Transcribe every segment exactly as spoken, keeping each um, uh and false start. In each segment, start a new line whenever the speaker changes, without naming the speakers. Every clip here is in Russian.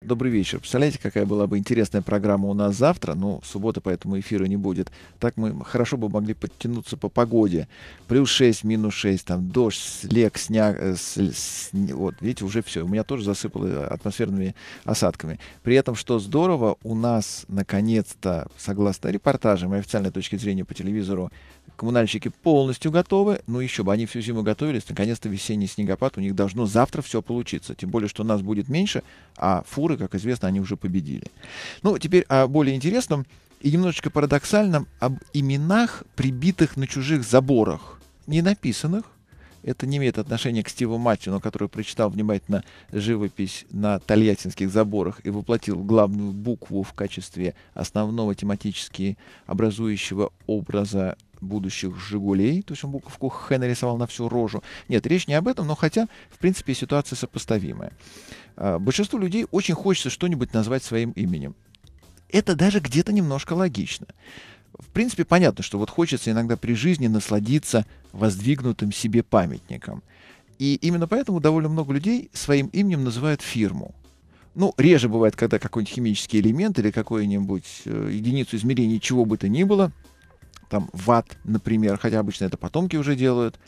Добрый вечер. Представляете, какая была бы интересная программа у нас завтра? Ну, суббота, поэтому эфира не будет. Так мы хорошо бы могли подтянуться по погоде. Плюс шесть, минус шесть, там дождь, слег, сняг. Э, с, с, вот, видите, уже все. У меня тоже засыпало атмосферными осадками. При этом, что здорово, у нас, наконец-то, согласно репортажам и официальной точки зрения по телевизору, коммунальщики полностью готовы. Ну, еще бы, они всю зиму готовились. Наконец-то весенний снегопад. У них должно завтра все получиться. Тем более, что нас будет меньше, а фуры, как известно, они уже победили. Ну, теперь о более интересном и немножечко парадоксальном, об именах, прибитых на чужих заборах. Не написанных. Это не имеет отношения к Стиву Маттину, который прочитал внимательно живопись на тольяттинских заборах и воплотил главную букву в качестве основного тематически образующего образа будущих «Жигулей». То есть он буковку «Х» нарисовал на всю рожу. Нет, речь не об этом, но хотя, в принципе, ситуация сопоставимая. Большинству людей очень хочется что-нибудь назвать своим именем. Это даже где-то немножко логично. В принципе, понятно, что вот хочется иногда при жизни насладиться воздвигнутым себе памятником. И именно поэтому довольно много людей своим именем называют фирму. Ну, реже бывает, когда какой-нибудь химический элемент или какую-нибудь э, единицу измерения чего бы то ни было, там ватт, например, хотя обычно это потомки уже делают.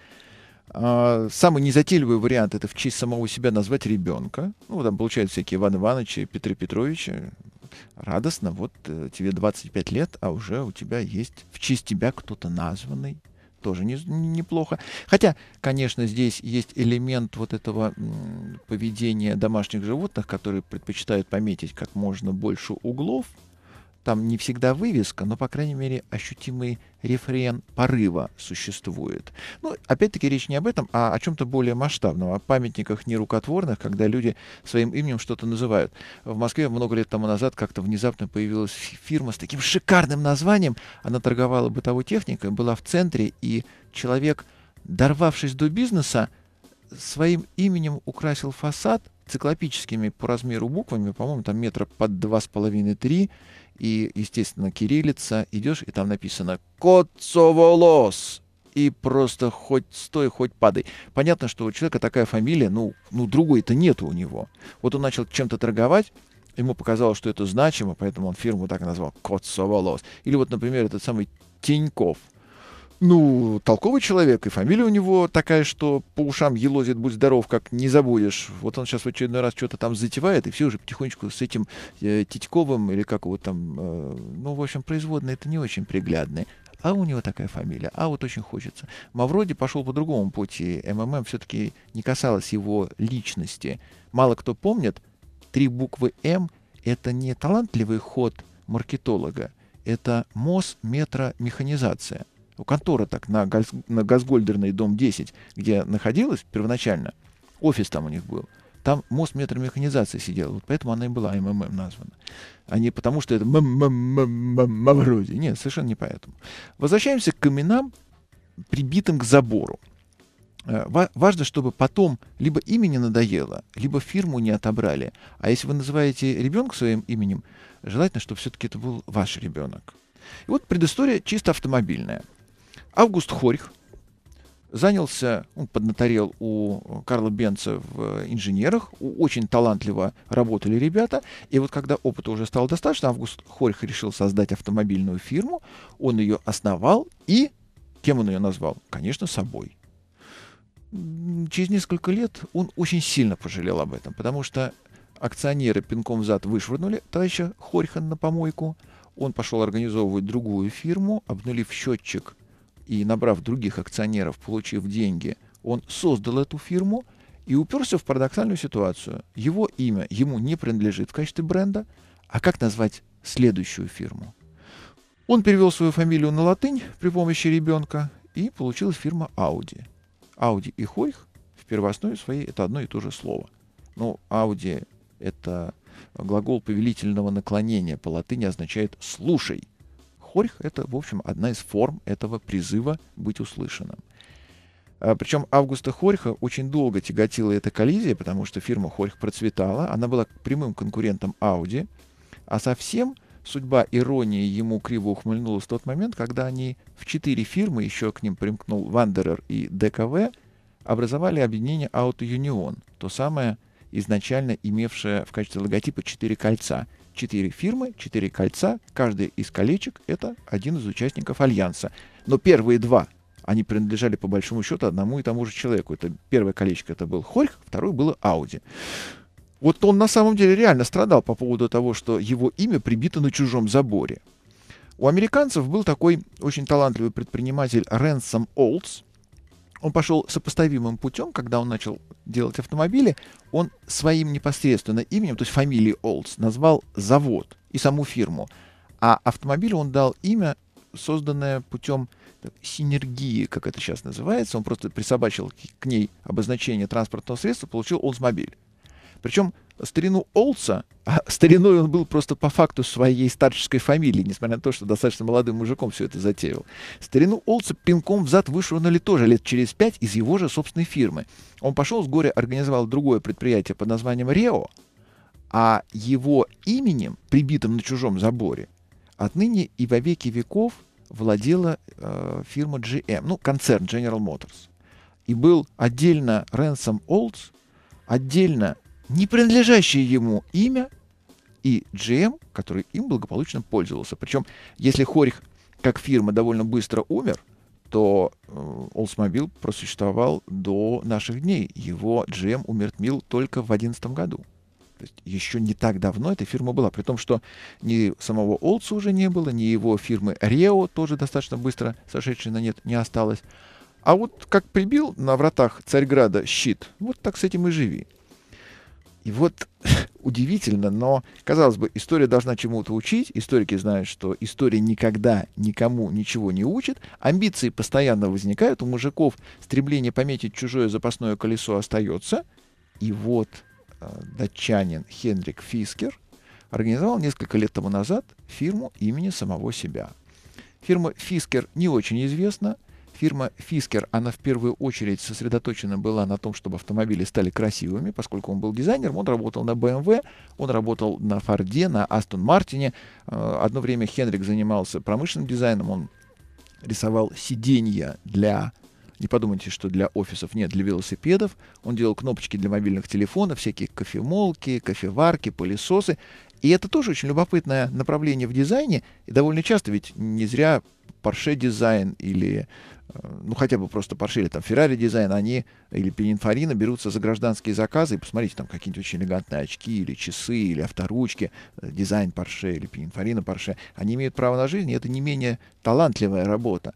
А, самый незатейливый вариант — это в честь самого себя назвать ребенка. Ну, там получают всякие Иван Ивановичи, Петры Петровичи. Радостно, вот э, тебе двадцать пять лет, а уже у тебя есть в честь тебя кто-то названный. Тоже не, неплохо. Хотя, конечно, здесь есть элемент вот этого м, поведения домашних животных, которые предпочитают пометить как можно больше углов. Там не всегда вывеска, но, по крайней мере, ощутимый рефрен порыва существует. Ну, опять-таки, речь не об этом, а о чем-то более масштабном, о памятниках нерукотворных, когда люди своим именем что-то называют. В Москве много лет тому назад как-то внезапно появилась фирма с таким шикарным названием. Она торговала бытовой техникой, была в центре, и человек, дорвавшись до бизнеса, своим именем украсил фасад циклопическими по размеру буквами, по-моему, там метра под два с половиной-три, и, естественно, кириллица. Идешь, и там написано «Коцоволос». И просто хоть стой, хоть падай. Понятно, что у человека такая фамилия, ну, ну другой-то нету у него. Вот он начал чем-то торговать, ему показалось, что это значимо, поэтому он фирму так и назвал «Коцоволос». Или вот, например, этот самый Тиньков. Ну, толковый человек, и фамилия у него такая, что по ушам елозит, будь здоров, как не забудешь. Вот он сейчас в очередной раз что-то там затевает, и все уже потихонечку с этим э, Титьковым, или как его там, э, ну, в общем, производные это не очень приглядные. А у него такая фамилия, а вот очень хочется. Мавроди пошел по другому пути. МММ все-таки не касалось его личности. Мало кто помнит, три буквы М — это не талантливый ход маркетолога, это Мосметромеханизация. Контора так на, Газ, на Газгольдерной, дом десять, где находилась первоначально, офис там у них был, там Мосметромеханизация сидела, вот поэтому она и была МММ названа. А не потому, что это Мавроди. Нет, совершенно не поэтому. Возвращаемся к именам, прибитым к забору. Важно, чтобы потом либо имя не надоело, либо фирму не отобрали. А если вы называете ребенка своим именем, желательно, чтобы все-таки это был ваш ребенок. И вот предыстория чисто автомобильная. Август Хорьх занялся, он поднаторел у Карла Бенца в инженерах, очень талантливо работали ребята, и вот когда опыта уже стало достаточно, Август Хорьх решил создать автомобильную фирму, он ее основал, и кем он ее назвал? Конечно, собой. Через несколько лет он очень сильно пожалел об этом, потому что акционеры пинком в зад вышвырнули товарища Хорьха на помойку, он пошел организовывать другую фирму, обнулив счетчик и набрав других акционеров, получив деньги, он создал эту фирму и уперся в парадоксальную ситуацию. Его имя ему не принадлежит в качестве бренда, а как назвать следующую фирму? Он перевел свою фамилию на латынь при помощи ребенка, и получилась фирма Audi. Audi и Хорьх в первооснове своей это одно и то же слово. Но Audi — это глагол повелительного наклонения, по латыни означает «слушай». Хорьх — это, в общем, одна из форм этого призыва быть услышанным. А, причем Августа Хорьха очень долго тяготила эта коллизия, потому что фирма Хорьх процветала, она была прямым конкурентом Audi, а совсем судьба иронии ему криво ухмыльнулась в тот момент, когда они в четыре фирмы, еще к ним примкнул Вандерер и ДКВ, образовали объединение Auto Union, то самое изначально имевшая в качестве логотипа четыре кольца. Четыре фирмы, четыре кольца. Каждый из колечек — это один из участников Альянса. Но первые два, они принадлежали по большому счету одному и тому же человеку. Это первое колечко — это был Хорьх, второе было Ауди. Вот он на самом деле реально страдал по поводу того, что его имя прибито на чужом заборе. У американцев был такой очень талантливый предприниматель Ренсом Олдс. Он пошел сопоставимым путем, когда он начал делать автомобили. Он своим непосредственно именем, то есть фамилией Олдс, назвал завод и саму фирму. А автомобилю он дал имя, созданное путем синергии, как это сейчас называется. Он просто присобачил к ней обозначение транспортного средства, получил Олдсмобиль. Причем старину Олдса, а стариной он был просто по факту своей старческой фамилии, несмотря на то, что достаточно молодым мужиком все это затеял. Старину Олдса пинком взад вышвырнули тоже лет через пять из его же собственной фирмы. Он пошел с горя, организовал другое предприятие под названием Рео, а его именем, прибитым на чужом заборе, отныне и во веки веков владела э, фирма джи эм, ну, концерн General Motors. И был отдельно Ренсом Олдс, отдельно не принадлежащее ему имя и джи эм, который им благополучно пользовался. Причем, если Хорьх как фирма довольно быстро умер, то э, Oldsmobile просуществовал до наших дней. Его джи эм умертвил только в две тысячи одиннадцатом году. То есть еще не так давно эта фирма была. При том, что ни самого Олдса уже не было, ни его фирмы Рео, тоже достаточно быстро сошедшей на нет, не осталось. А вот как прибил на вратах Царьграда щит, вот так с этим и живи. И вот удивительно, но, казалось бы, история должна чему-то учить. Историки знают, что история никогда никому ничего не учит. Амбиции постоянно возникают. У мужиков стремление пометить чужое запасное колесо остается. И вот э, датчанин Хенрик Фискер организовал несколько лет тому назад фирму имени самого себя. Фирма Фискер не очень известна. Фирма Фискер, она в первую очередь сосредоточена была на том, чтобы автомобили стали красивыми, поскольку он был дизайнером, он работал на бэ эм вэ, он работал на Форде, на Астон Мартине. Одно время Хенрик занимался промышленным дизайном, он рисовал сиденья для, не подумайте, что для офисов, нет, для велосипедов. Он делал кнопочки для мобильных телефонов, всякие кофемолки, кофеварки, пылесосы. И это тоже очень любопытное направление в дизайне, и довольно часто, ведь не зря Porsche дизайн или ну, хотя бы просто Porsche или там Ferrari дизайн, они, или Pininfarina берутся за гражданские заказы, и посмотрите, там какие-нибудь очень элегантные очки, или часы, или авторучки, дизайн Porsche или Pininfarina Porsche, они имеют право на жизнь, и это не менее талантливая работа.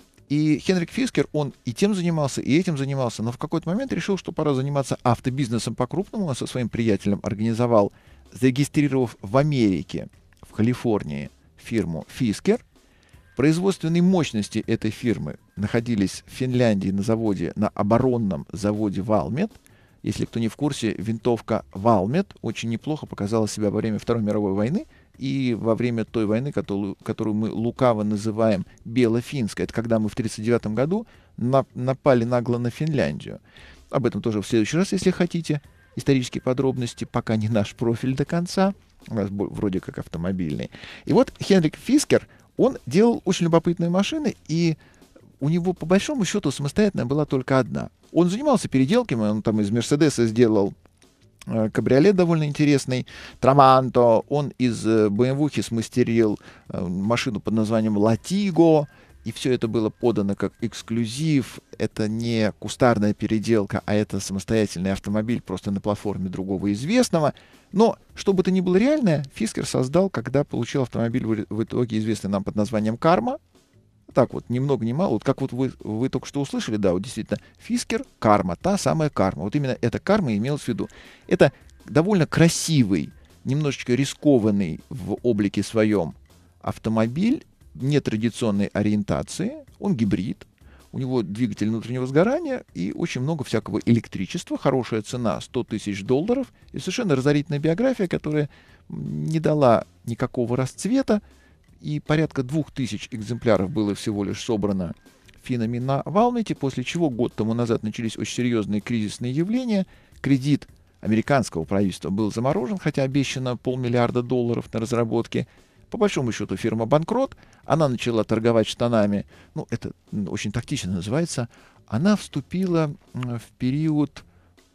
И Хенрик Фискер, он и тем занимался, и этим занимался, но в какой-то момент решил, что пора заниматься автобизнесом по-крупному. Он со своим приятелем организовал, зарегистрировав в Америке, в Калифорнии, фирму Фискер. Производственные мощности этой фирмы находились в Финляндии на заводе, на оборонном заводе Valmet. Если кто не в курсе, винтовка Valmet очень неплохо показала себя во время Второй мировой войны и во время той войны, которую, которую мы лукаво называем Бело-финской. Это когда мы в тысяча девятьсот тридцать девятом году на, напали нагло на Финляндию. Об этом тоже в следующий раз, если хотите. Исторические подробности, пока не наш профиль до конца. У нас вроде как автомобильный. И вот Хенрик Фискер, он делал очень любопытные машины, и у него, по большому счету, самостоятельная была только одна. Он занимался переделками, он там из Мерседеса сделал э, кабриолет довольно интересный, Траманто, он из э, бэ эм вэ смастерил э, машину под названием Латиго, и все это было подано как эксклюзив. Это не кустарная переделка, а это самостоятельный автомобиль просто на платформе другого известного. Но, что бы то ни было реальное, Фискер создал, когда получил автомобиль в, в итоге известный нам под названием Карма. Так вот, ни много ни мало. Вот как вот вы, вы только что услышали, да, вот действительно, Фискер, Карма, та самая Карма. Вот именно эта Карма имелась в виду. Это довольно красивый, немножечко рискованный в облике своем автомобиль нетрадиционной ориентации. Он гибрид. У него двигатель внутреннего сгорания и очень много всякого электричества. Хорошая цена — сто тысяч долларов. И совершенно разорительная биография, которая не дала никакого расцвета. И порядка двух тысяч экземпляров было всего лишь собрано финнами на Валмете, после чего год тому назад начались очень серьезные кризисные явления. Кредит американского правительства был заморожен, хотя обещано полмиллиарда долларов на разработки. По большому счету фирма банкрот, она начала торговать штанами, ну это очень тактично называется, она вступила в период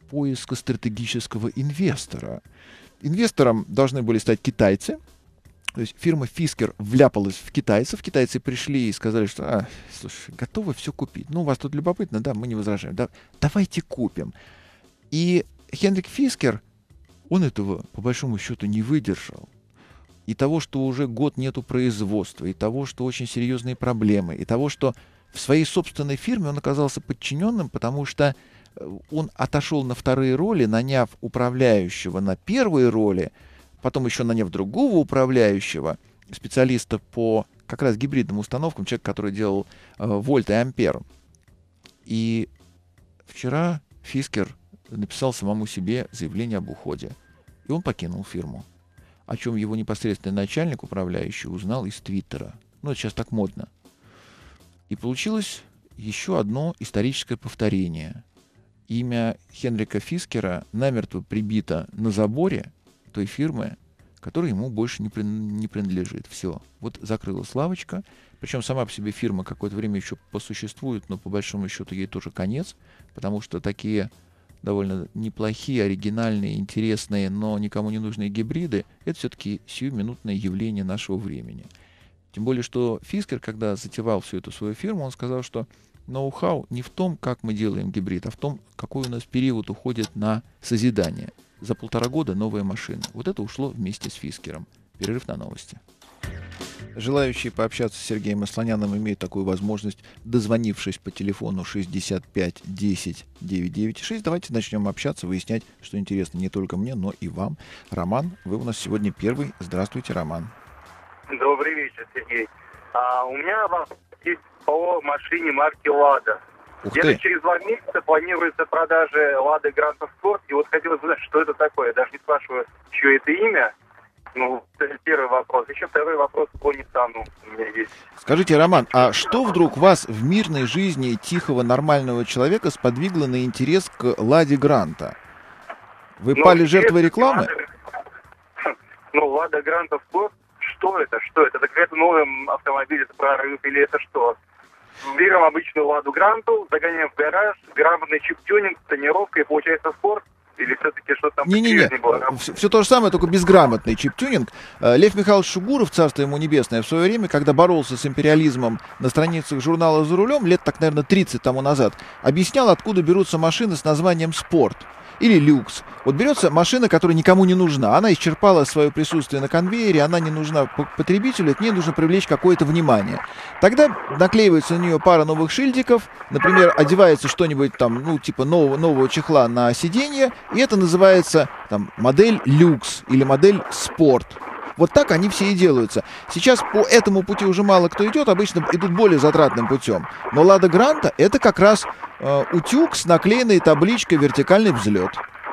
поиска стратегического инвестора. Инвестором должны были стать китайцы. То есть фирма Fisker вляпалась в китайцев. Китайцы пришли и сказали, что, а, слушай, готовы все купить. Ну, у вас тут любопытно, да, мы не возражаем. Да, давайте купим. И Хенрик Фискер, он этого, по большому счету, не выдержал. И того, что уже год нету производства, и того, что очень серьезные проблемы, и того, что в своей собственной фирме он оказался подчиненным, потому что он отошел на вторые роли, наняв управляющего на первые роли, потом еще наняв другого управляющего, специалиста по как раз гибридным установкам, человек, который делал э, вольт и ампер. И вчера Фискер написал самому себе заявление об уходе. И он покинул фирму. О чем его непосредственный начальник, управляющий, узнал из Твиттера. Ну, это сейчас так модно. И получилось еще одно историческое повторение. Имя Хенрика Фискера намертво прибито на заборе той фирмы, которая ему больше не, при, не принадлежит. Все. Вот закрылась лавочка. Причем сама по себе фирма какое-то время еще посуществует, но по большому счету ей тоже конец, потому что такие довольно неплохие, оригинальные, интересные, но никому не нужные гибриды — это все-таки сиюминутное явление нашего времени. Тем более, что Фискер, когда затевал всю эту свою фирму, он сказал, что ноу-хау не в том, как мы делаем гибрид, а в том, какой у нас период уходит на созидание. За полтора года новая машина. Вот это ушло вместе с Фискером. Перерыв на новости. Желающие пообщаться с Сергеем Асланяном имеют такую возможность, дозвонившись по телефону шестьдесят пять десять девятьсот девяносто шесть. Давайте начнем общаться, выяснять, что интересно не только мне, но и вам. Роман, вы у нас сегодня первый. Здравствуйте, Роман.
Добрый вечер, Сергей. А, у меня вопрос есть по машине марки «Лада». Где-то через два месяца планируется продажа «Лада Гранта Спорт». И вот хотелось бы знать, что это такое. Я даже не спрашиваю, чье это имя. Ну, это первый вопрос. Еще второй вопрос по Ниссану у меня есть.
Скажите, Роман, а что вдруг вас в мирной жизни тихого, нормального человека сподвигло на интерес к «Ладе Гранта»? Вы ну, пали жертвой рекламы?
Лада... Ну, «Лада Гранта Спорт». Что это? Что это? Это какой-то новый автомобиль, это прорыв или это что? Берем обычную «Ладу Гранту», загоняем в гараж, грамотный чип-тюнинг, тонировка и получается спорт? Или все-таки что-то там
Не-не-не, все, все то же самое, только безграмотный чип-тюнинг. Лев Михайлович Шугуров, царство ему небесное, в свое время, когда боролся с империализмом на страницах журнала «За рулем», лет так, наверное, тридцать тому назад, объяснял, откуда берутся машины с названием «Спорт» или «Люкс». Вот берется машина, которая никому не нужна, она исчерпала свое присутствие на конвейере, она не нужна потребителю, к ней нужно привлечь какое-то внимание. Тогда наклеивается на нее пара новых шильдиков, например, одевается что-нибудь там, ну, типа нового, нового чехла на сиденье, и это называется там модель «Люкс» или модель «Спорт». Вот так они все и делаются. Сейчас по этому пути уже мало кто идет, обычно идут более затратным путем. Но «Лада Гранта» — это как раз э, утюг с наклеенной табличкой «Вертикальный взлет».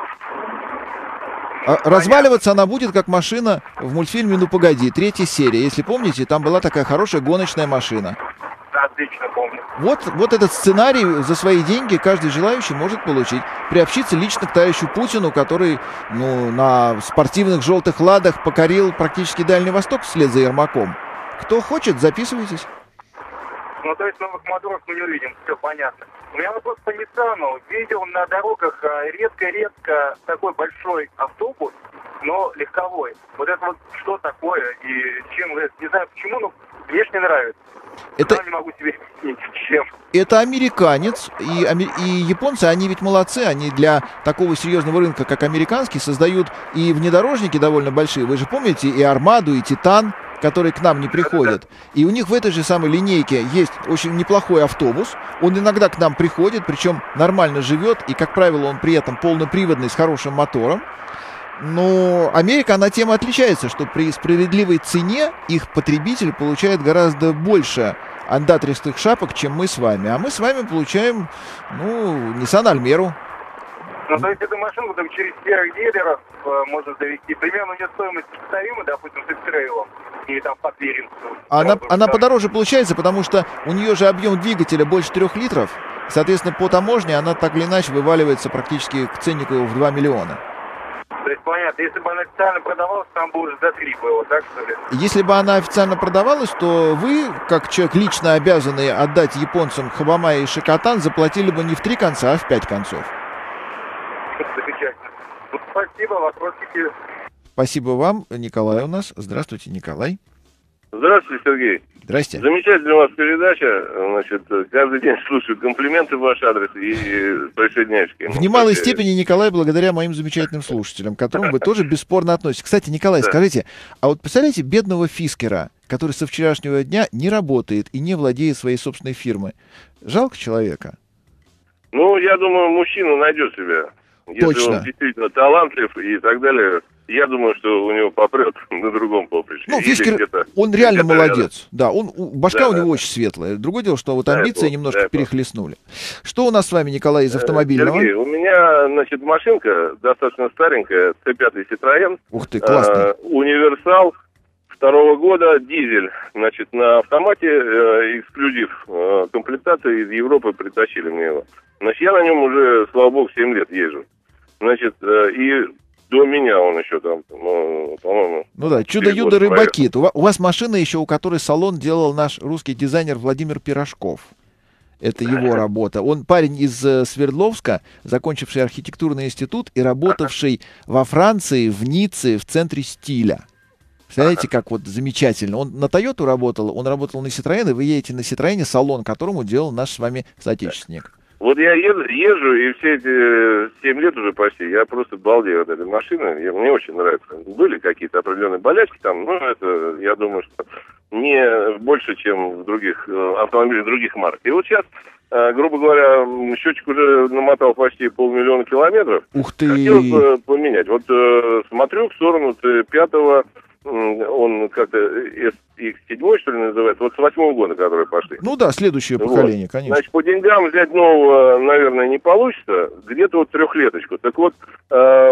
А разваливаться она будет, как машина в мультфильме «Ну погоди», третья серия. Если помните, там была такая хорошая гоночная машина.
Отлично помню.
Вот, вот этот сценарий за свои деньги каждый желающий может получить. Приобщиться лично к товарищу Путину, который ну, на спортивных желтых «Ладах» покорил практически Дальний Восток вслед за Ермаком. Кто хочет, записывайтесь.
Ну, то есть новых моторов мы не увидим, все понятно. У меня вопрос по Ниссану. Видел на дорогах редко-редко такой большой автобус, но легковой. Вот это вот что такое и чем, не знаю почему, но внешне нравится.
Это...
Я не могу себе объяснить, чем.
Это американец, и, и японцы, они ведь молодцы, они для такого серьезного рынка, как американский, создают и внедорожники довольно большие. Вы же помните и «Армаду», и «Титан», которые к нам не приходят. И у них в этой же самой линейке есть очень неплохой автобус. Он иногда к нам приходит, причем нормально живет, и, как правило, он при этом полноприводный, с хорошим мотором. Но Америка, она тем отличается, что при справедливой цене их потребитель получает гораздо больше андатристых шапок, чем мы с вами. А мы с вами получаем, ну, Nissan Almera.
Ну, то есть эту машину там через серых дилеров э, можно довести. Примерно у нее стоимость сопоставима, допустим, с X-Trail или там по клиренсу.
Она, она подороже получается, потому что у нее же объем двигателя больше трех литров. Соответственно, по таможне она так или иначе вываливается практически к ценнику в два миллиона.
То есть, понятно, если бы она официально продавалась, там бы уже за три было, так что ли?
Если бы она официально продавалась, то вы, как человек, лично обязанный отдать японцам Хабамая и Шикотан, заплатили бы не в три конца, а в пять концов.
Ну, спасибо, вопросики.
Спасибо вам, Николай у нас. Здравствуйте, Николай.
Здравствуйте, Сергей.
Здрасте.
Замечательная у вас передача. Значит, каждый день слушаю комплименты в ваш адрес и присоединяюсь к ним.
В немалой степени, Николай, благодаря моим замечательным слушателям, к которым вы тоже бесспорно относитесь. Кстати, Николай, да. Скажите, а вот представляете бедного Фискера, который со вчерашнего дня не работает и не владеет своей собственной фирмой? Жалко человека?
Ну, я думаю, мужчина найдет себя. Если
Точно.
Он действительно талантлив и так далее, я думаю, что у него попрет на другом поприще.
Ну, Фискер, он реально молодец. Рядом. Да, он, башка
да,
у него
да.
очень светлая. Другое дело, что вот
да,
амбиции немножко да, перехлестнули. Что у нас с вами, Николай, из автомобильного?
Сергей, у меня, значит, машинка достаточно старенькая, Ц пять Citroёn.
Ух ты, классный.
Э, универсал второго года, дизель. Значит, на автомате э, эксклюзив э, комплектации из Европы притащили мне его. Значит, я на нем уже, слава богу, семь лет езжу. Значит, э, и до меня он еще там, ну, по-моему...
Ну да, чудо-юдо рыбакит. У вас машина еще, у которой салон делал наш русский дизайнер Владимир Пирожков. Это его работа. Он парень из Свердловска, закончивший архитектурный институт и работавший во Франции, в Ницце, в центре стиля. Представляете, как вот замечательно. Он на Тойоту работал, он работал на Citroёn, и вы едете на Citroёn, салон которому делал наш с вами соотечественник.
Вот я езжу, езжу, и все эти семь лет уже почти, я просто балдею от этой машины, я, мне очень нравится. Были какие-то определенные болячки там, но это, я думаю, что не больше, чем в других автомобилях других марок. И вот сейчас, грубо говоря, счетчик уже намотал почти полмиллиона километров.
Ух ты!
Хотелось бы поменять. Вот смотрю в сторону Ц пять, он как-то эс икс семь, что ли, называется, вот с восьмого года, которые пошли.
Ну да, следующее поколение, вот. Конечно.
Значит, по деньгам взять нового, наверное, не получится, где-то вот трехлеточку. Так вот, э,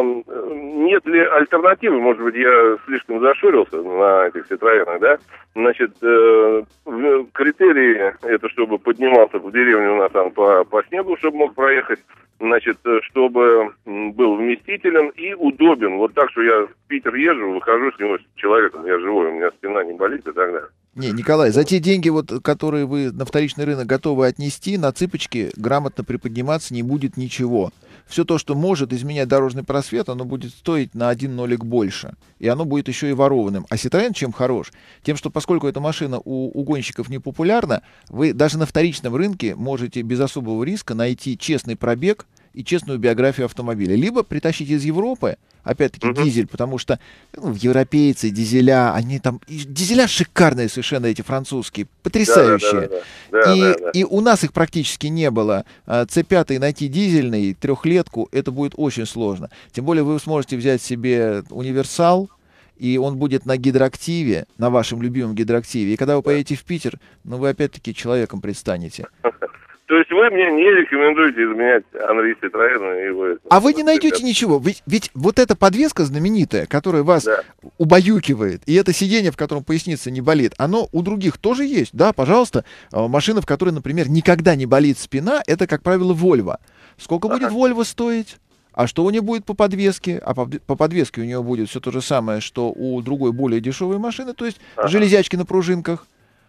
нет ли альтернативы, может быть, я слишком зашурился на этих Citroёнах, да? Значит, э, критерии, это чтобы поднимался в деревню у нас там по, по снегу, чтобы мог проехать, значит, чтобы был вместителен и удобен. Вот так, что я в Питер езжу, выхожу с него с человеком, я живой, у меня спина не болит и так далее.
Не, Николай, за те деньги, вот, которые вы на вторичный рынок готовы отнести, на цыпочки грамотно приподниматься не будет ничего. Все то, что может изменять дорожный просвет, оно будет стоить на один нолик больше. И оно будет еще и ворованным. А Citroёn чем хорош? Тем, что поскольку эта машина у, у гонщиков не популярна, вы даже на вторичном рынке можете без особого риска найти честный пробег и честную биографию автомобиля. Либо притащить из Европы, опять-таки, uh-huh. дизель, потому что ну, европейцы, дизеля, они там... Дизеля шикарные совершенно, эти французские, потрясающие. Да, да, да, да. И, да, да, да. и у нас их практически не было. Ц пять найти дизельный, трехлетку, это будет очень сложно. Тем более вы сможете взять себе универсал, и он будет на гидроактиве, на вашем любимом гидроактиве. И когда вы поедете в Питер, ну, вы опять-таки человеком предстанете.
То есть вы мне не рекомендуете изменять Анри Citroёn и его...
А вы не найдете ничего. Ведь, ведь вот эта подвеска знаменитая, которая вас да. убаюкивает, и это сиденье, в котором поясница не болит, оно у других тоже есть. Да, пожалуйста, машина, в которой, например, никогда не болит спина, это, как правило, Volvo. Сколько ага. будет Volvo стоить? А что у нее будет по подвеске? А по, по подвеске у нее будет все то же самое, что у другой более дешевой машины, то есть ага. железячки на пружинках.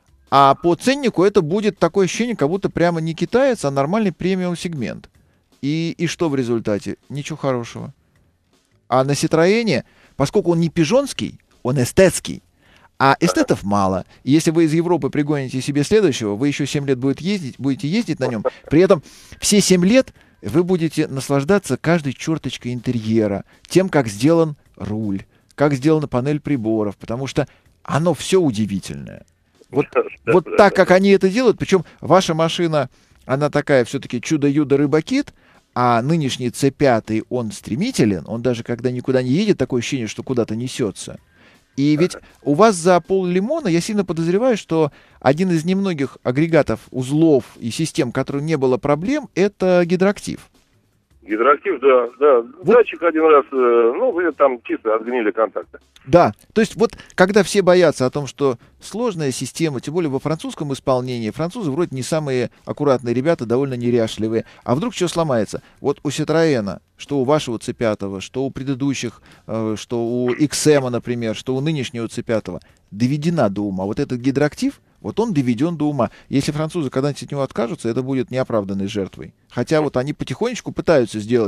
А по ценнику это будет такое ощущение, как будто прямо не китаец, а нормальный премиум-сегмент. И, и что в результате? Ничего хорошего. А на Citroёне, поскольку он не пижонский, он эстетский, а эстетов мало. И если вы из Европы пригоните себе следующего, вы еще семь лет будете ездить, будете ездить на нем. При этом все семь лет вы будете наслаждаться каждой черточкой интерьера, тем, как сделан руль, как сделана панель приборов, потому что оно все удивительное. Вот, вот так, как они это делают, причем ваша машина, она такая все-таки чудо-юдо-рыбакит, а нынешний Ц пять, он стремителен, он даже когда никуда не едет, такое ощущение, что куда-то несется. И ведь у вас за пол-лимона, я сильно подозреваю, что один из немногих агрегатов, узлов и систем, которым не было проблем, это гидроактив.
Гидроактив, да, да. Вот. Датчик один раз, ну, там чисто отгнили контакты.
Да, то есть вот когда все боятся о том, что сложная система, тем более во французском исполнении, французы вроде не самые аккуратные ребята, довольно неряшливые, а вдруг что сломается? Вот у Citroёn, что у вашего Ц пять, что у предыдущих, что у икс эм, например, что у нынешнего Ц пять, доведена до ума. Вот этот гидроактив, вот он доведен до ума. Если французы когда-нибудь от него откажутся, это будет неоправданной жертвой. Хотя вот они потихонечку пытаются сделать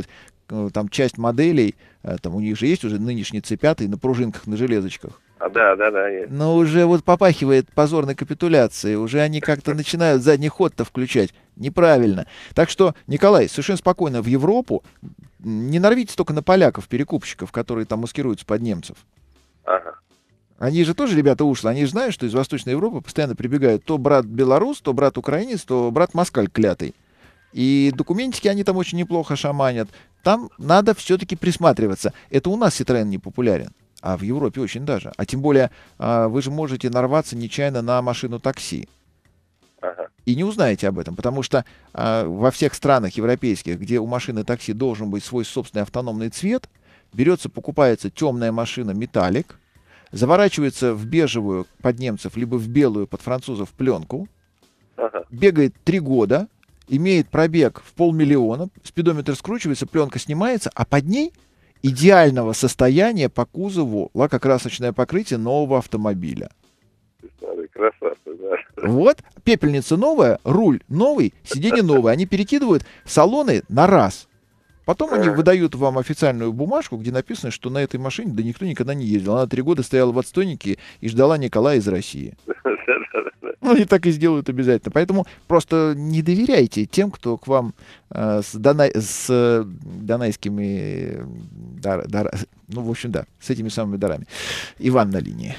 там часть моделей, там у них же есть уже нынешний цэ пять на пружинках, на железочках.
А, да, да, да. Есть.
Но уже вот попахивает позорной капитуляцией, уже они как-то начинают задний ход-то включать. Неправильно. Так что, Николай, совершенно спокойно в Европу, не нарвитесь только на поляков, перекупщиков, которые там маскируются под немцев.
Ага.
Они же тоже, ребята, ушло. Они же знают, что из Восточной Европы постоянно прибегают то брат белорус, то брат украинец, то брат москаль клятый. И документики они там очень неплохо шаманят. Там надо все-таки присматриваться. Это у нас Citroёn не популярен, а в Европе очень даже. А тем более вы же можете нарваться нечаянно на машину такси.
Ага.
И не узнаете об этом, потому что во всех странах европейских, где у машины такси должен быть свой собственный автономный цвет, берется, покупается темная машина металлик, заворачивается в бежевую под немцев, либо в белую под французов пленку,
ага.
бегает три года, имеет пробег в полмиллиона, спидометр скручивается, пленка снимается, а под ней идеального состояния по кузову лакокрасочное покрытие нового автомобиля.
Красавцы, да.
Вот, пепельница новая, руль новый, сиденье новое. Они перекидывают салоны на раз. Потом они выдают вам официальную бумажку, где написано, что на этой машине да никто никогда не ездил. Она три года стояла в отстойнике и ждала Николая из России. Ну, и так и сделают обязательно. Поэтому просто не доверяйте тем, кто к вам э, с, донай, с э, донайскими дар, дар, ну, в общем, да, с этими самыми дарами. Иван на линии.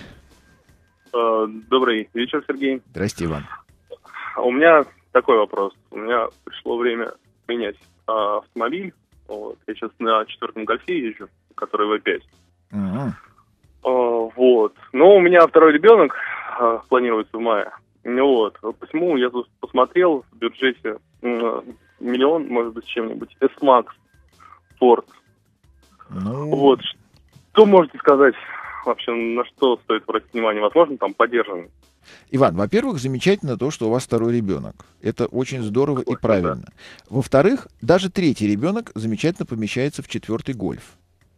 Добрый вечер, Сергей.
Здрасте, Иван.
У меня такой вопрос. У меня пришло время менять а, автомобиль. Вот. Я сейчас на четвертом гольфе езжу, который вэ пять.
Uh-huh.
А, вот. Но у меня второй ребенок а, планируется в мае. Вот. Посему я тут посмотрел в бюджете м- миллион, может быть, с чем-нибудь. S-Max Ford.
Ну...
Вот. Что можете сказать? Вообще, на что стоит обратить внимание? Возможно, там поддержанный.
Иван, во-первых, замечательно то, что у вас второй ребенок. Это очень здорово и правильно. Да. Во-вторых, даже третий ребенок замечательно помещается в четвертый гольф.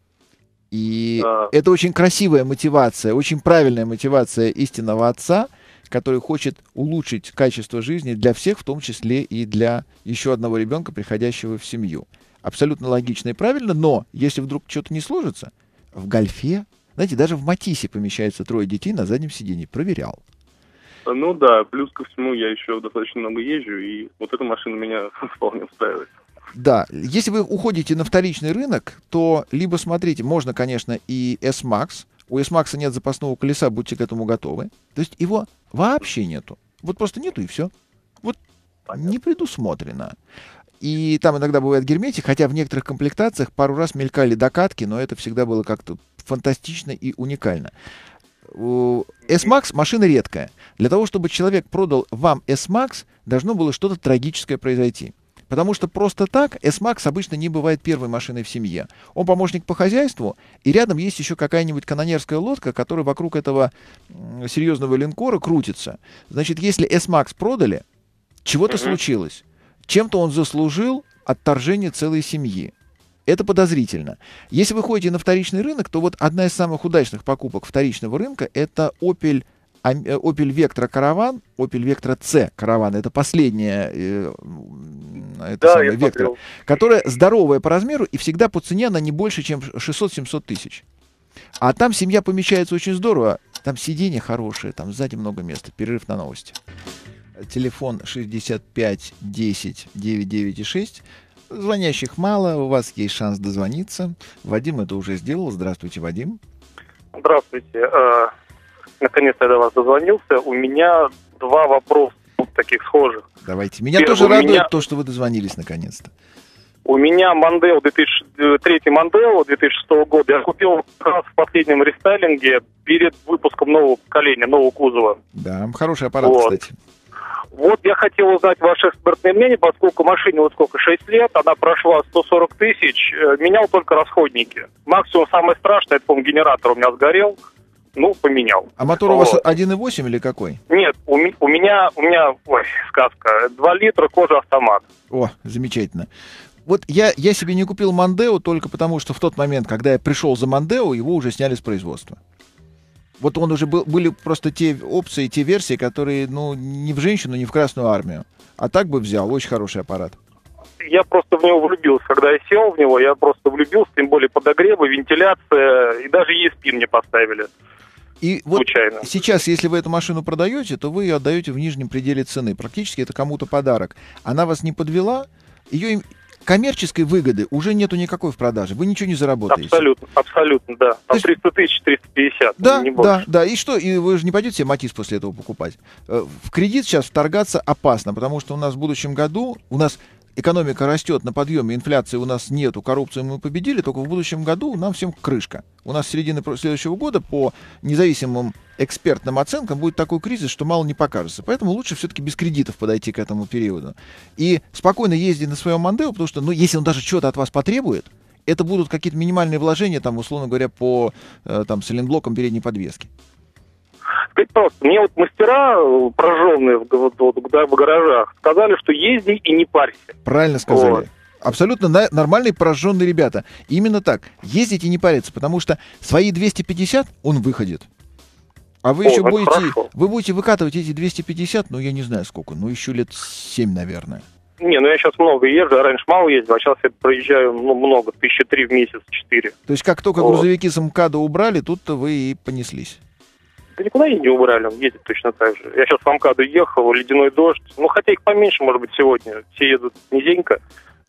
И а... это очень красивая мотивация, очень правильная мотивация истинного отца, который хочет улучшить качество жизни для всех, в том числе и для еще одного ребенка, приходящего в семью. Абсолютно логично и правильно, но если вдруг что-то не сложится, в гольфе, знаете, даже в Матисе помещаются трое детей на заднем сиденье. Проверял.
Ну да, плюс ко всему я еще достаточно много езжу, и вот эта машина меня вполне устраивает.
Да, если вы уходите на вторичный рынок, то либо смотрите, можно, конечно, и S-Max. У S-Max нет запасного колеса, будьте к этому готовы. То есть его вообще нету. Вот просто нету и все. Вот понятно. Не предусмотрено. И там иногда бывает герметик, хотя в некоторых комплектациях пару раз мелькали докатки, но это всегда было как-то фантастично и уникально. S-Max машина редкая. Для того, чтобы человек продал вам S-Max, должно было что-то трагическое произойти. Потому что просто так S-Max обычно не бывает первой машиной в семье. Он помощник по хозяйству, и рядом есть еще какая-нибудь канонерская лодка, которая вокруг этого серьезного линкора крутится. Значит, если S-Max продали, чего-то mm-hmm. случилось. Чем-то он заслужил отторжение целой семьи. Это подозрительно. Если вы ходите на вторичный рынок, то вот одна из самых удачных покупок вторичного рынка — это Opel, Opel Vectra Caravan, Opel Vectra C Caravan. Это последняя э, это
да,
самая Vectra, которая здоровая по размеру, и всегда по цене она не больше, чем шестьсот-семьсот тысяч. А там семья помещается очень здорово. Там сиденье хорошее, там сзади много места. Перерыв на новости. Телефон шестьдесят пять десять девять девять шесть. Звонящих мало, у вас есть шанс дозвониться. Вадим это уже сделал. Здравствуйте, Вадим.
Здравствуйте. Наконец-то я до вас дозвонился. У меня два вопроса таких схожих.
Давайте. Меня Первый, тоже радует меня... то, что вы дозвонились наконец-то.
У меня Mondeo две тысячи третий Mondeo две тысячи шестого года. Я купил как раз в последнем рестайлинге перед выпуском нового поколения, нового кузова.
Да, хороший аппарат,
вот.
Кстати.
Вот я хотел узнать ваше экспертное мнение, поскольку машине вот сколько, шесть лет, она прошла сто сорок тысяч, менял только расходники. Максимум самое страшное, это, по-моему, генератор у меня сгорел, ну, поменял.
А мотор вот. У вас один и восемь или какой?
Нет, у, ми- у меня, у меня, ой, сказка, два литра, кожа автомат.
О, замечательно. Вот я, я себе не купил Mondeo только потому, что в тот момент, когда я пришел за Mondeo, его уже сняли с производства. Вот он уже был, были просто те опции, те версии, которые, ну, не в женщину, не в Красную армию. А так бы взял. Очень хороший аппарат.
Я просто в него влюбился. Когда я сел в него, я просто влюбился, тем более подогревы, вентиляция, и даже и эс пи мне поставили.
И вот
случайно.
Сейчас, если вы эту машину продаете, то вы ее отдаете в нижнем пределе цены. Практически это кому-то подарок. Она вас не подвела, ее коммерческой выгоды уже нету никакой в продаже. Вы ничего не заработаете.
Абсолютно, абсолютно, да. Там
есть...
триста тысяч, триста пятьдесят,
да,
не больше.
Да, да. И что? И вы же не пойдете себе Матис после этого покупать. В кредит сейчас вторгаться опасно, потому что у нас в будущем году, у нас экономика растет на подъеме, инфляции у нас нету, коррупцию мы победили, только в будущем году нам всем крышка. У нас с середины следующего года по независимым экспертным оценкам будет такой кризис, что мало не покажется. Поэтому лучше все-таки без кредитов подойти к этому периоду. И спокойно ездить на своем Мондео, потому что, ну, если он даже что-то от вас потребует, это будут какие-то минимальные вложения, там, условно говоря, по э, там, сайлентблокам передней подвески.
Сказать просто, мне вот мастера, прожженные в, в, в, в гаражах, сказали, что езди и не парься.
Правильно сказали.
Вот.
Абсолютно на- нормальные прожженные ребята. Именно так. Ездить и не париться, потому что свои двести пятьдесят он выходит. А вы
О,
еще будете,
хорошо.
вы будете выкатывать эти двести пятьдесят, ну, я не знаю сколько, ну, еще лет семь, наверное.
Не, ну я сейчас много езжу, а раньше мало ездил, а сейчас я проезжаю ну, много, тысячи три в месяц, четыре.
То есть, как только
вот.
грузовики с МКАДа убрали, тут-то вы и понеслись.
Да никуда и не убрали, он ездит точно так же. Я сейчас в МКАДу ехал, ледяной дождь, ну, хотя их поменьше, может быть, сегодня. Все едут низенько,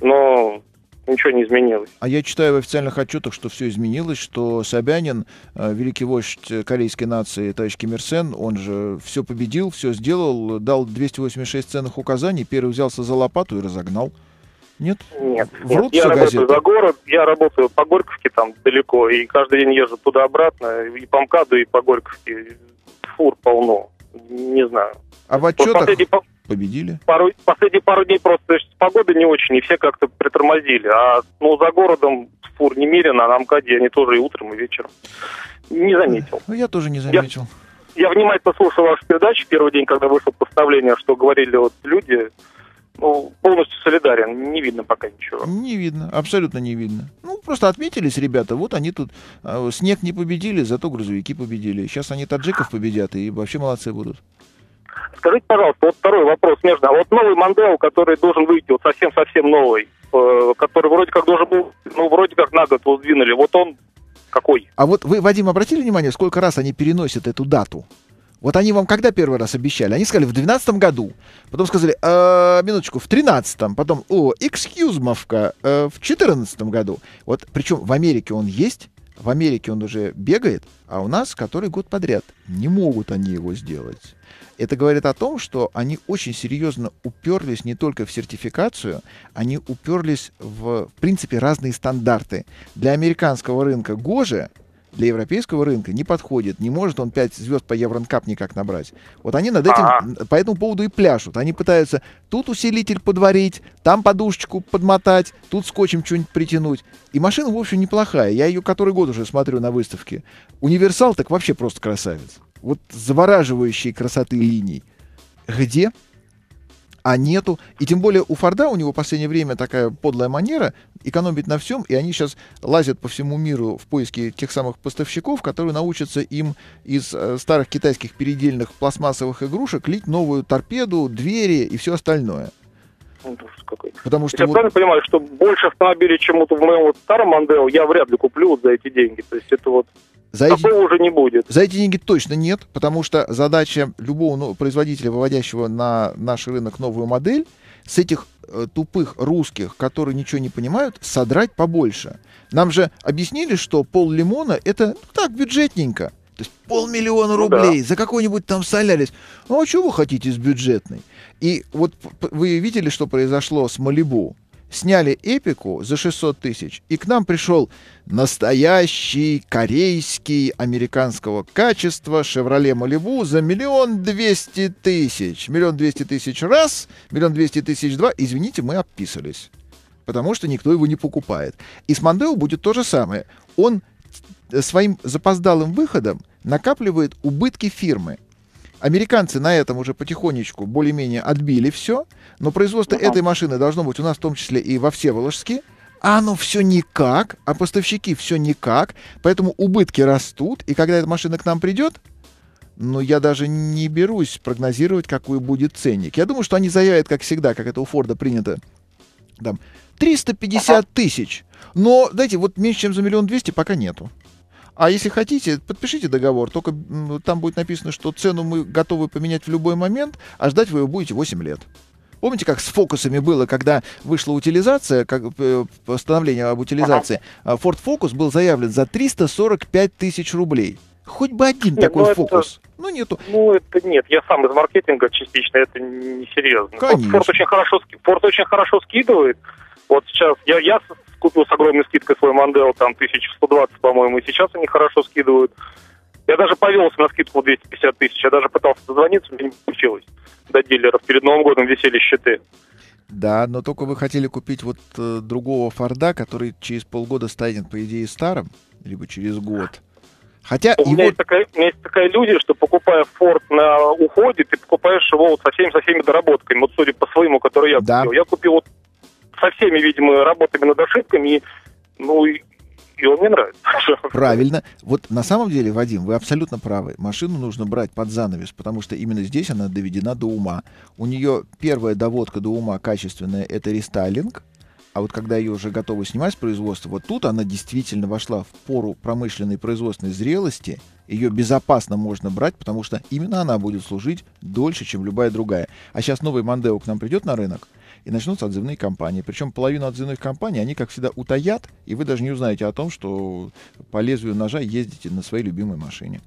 но ничего не изменилось.
А я читаю в официальных отчетах, что все изменилось, что Собянин, великий вождь корейской нации, товарищ Ким Ир Сен, он же все победил, все сделал, дал двести восемьдесят шесть ценных указаний, первый взялся за лопату и разогнал. Нет?
Нет,
Врут
нет. Я
газеты.
работаю за город, я работаю по Горьковке там далеко, и каждый день езжу туда-обратно, и по МКАДу, и по Горьковке. Фур полно, не знаю.
А в отчетах
Последние,
победили?
пару, последние пару дней просто погода не очень, и все как-то притормозили. А ну, за городом фур немерено, а на МКАДе они тоже и утром, и вечером. Не заметил.
Ну, я тоже не заметил.
Я, я внимательно слушал вашу передачу первый день, когда вышло поставление, что говорили вот люди. Ну, полностью солидарен, не видно пока ничего.
Не видно, абсолютно не видно. Ну, просто отметились ребята, вот они тут, э, снег не победили, зато грузовики победили. Сейчас они таджиков победят и вообще молодцы будут.
Скажите, пожалуйста, вот второй вопрос между. А вот новый Мондео, который должен выйти, вот совсем-совсем новый, э, который вроде как должен был, ну, вроде как на год его сдвинули, вот он какой?
А вот вы, Вадим, обратили внимание, сколько раз они переносят эту дату? Вот они вам когда первый раз обещали? Они сказали в двенадцатом году, потом сказали, э, минуточку, в тринадцатом, потом, о, экскьюзмовка, э, в четырнадцатом году. Вот, причем в Америке он есть, в Америке он уже бегает, а у нас который год подряд. Не могут они его сделать. Это говорит о том, что они очень серьезно уперлись не только в сертификацию, они уперлись в, в принципе, разные стандарты. Для американского рынка гоже, для европейского рынка не подходит. Не может он пять звезд по Евронкап никак набрать. Вот они над этим, А-а. по этому поводу и пляшут. Они пытаются тут усилитель подварить, там подушечку подмотать, тут скотчем что-нибудь притянуть. И машина, в общем, неплохая. Я ее который год уже смотрю на выставке. Универсал так вообще просто красавец. Вот завораживающие красоты линий. Где? А нету. И тем более у Форда у него в последнее время такая подлая манера экономить на всем, и они сейчас лазят по всему миру в поиске тех самых поставщиков, которые научатся им из э, старых китайских передельных пластмассовых игрушек лить новую торпеду, двери и все остальное. Потому что
я
вот...
правильно понимаю, что больше автомобилей, чем вот в моем вот старом Мондео, я вряд ли куплю вот за эти деньги. То есть это вот
За
такого
эти...
уже не будет.
За эти деньги точно нет, потому что задача любого ну, производителя, выводящего на наш рынок новую модель, с этих э, тупых русских, которые ничего не понимают, содрать побольше. Нам же объяснили, что пол лимона это ну, так бюджетненько. То есть полмиллиона рублей ну, да. за какой-нибудь там солярис. Ну а что вы хотите с бюджетной? И вот вы видели, что произошло с Малибу? Сняли эпику за шестьсот тысяч, и к нам пришел настоящий корейский американского качества Chevrolet Malibu за миллион двести тысяч. Миллион двести тысяч раз, миллион двести тысяч два. Извините, мы описались, потому что никто его не покупает. И с Мондео будет то же самое. Он своим запоздалым выходом накапливает убытки фирмы. Американцы на этом уже потихонечку более-менее отбили все, но производство uh-huh. этой машины должно быть у нас в том числе и во Всеволожске, а оно все никак, а поставщики все никак, поэтому убытки растут, и когда эта машина к нам придет, ну, я даже не берусь прогнозировать, какой будет ценник. Я думаю, что они заявят, как всегда, как это у Форда принято, Там триста пятьдесят тысяч. Но, знаете, вот меньше, чем за миллион двести пока нету. А если хотите, подпишите договор. Только там будет написано, что цену мы готовы поменять в любой момент, а ждать вы его будете восемь лет. Помните, как с фокусами было, когда вышла утилизация, как, э, постановление об утилизации, uh-huh. Ford Focus был заявлен за триста сорок пять тысяч рублей. Хоть бы один нет, такой ну фокус.
Это,
ну, нету.
Ну, это нет. Я сам из маркетинга частично, это не серьезно. Ford очень хорошо, Ford очень хорошо скидывает. Вот сейчас я, я купил с огромной скидкой свой Mondeo, там, тысяча сто двадцать, по-моему, и сейчас они хорошо скидывают. Я даже повелся на скидку двести пятьдесят тысяч. Я даже пытался дозвониться, мне не получилось. До дилеров. Перед Новым годом висели счеты.
Да, но только вы хотели купить вот э, другого Форда, который через полгода станет, по идее, старым, либо через год. Хотя
у, его... меня есть такая, у меня есть такая иллюзия, что покупая Ford на уходе, ты покупаешь его вот со всеми, со всеми доработками. Вот судя по своему, который я
да.
купил. Я купил вот со всеми, видимо, работами над ошибками, и, ну, и, и он мне нравится.
Правильно. Вот на самом деле, Вадим, вы абсолютно правы. Машину нужно брать под занавес, потому что именно здесь она доведена до ума. У нее первая доводка до ума качественная — это рестайлинг. А вот когда ее уже готовы снимать с производства, вот тут она действительно вошла в пору промышленной производственной зрелости. Ее безопасно можно брать, потому что именно она будет служить дольше, чем любая другая. А сейчас новый Mondeo к нам придет на рынок, и начнутся отзывные кампании. Причем половину отзывных кампаний они, как всегда, утаят, и вы даже не узнаете о том, что по лезвию ножа ездите на своей любимой машине.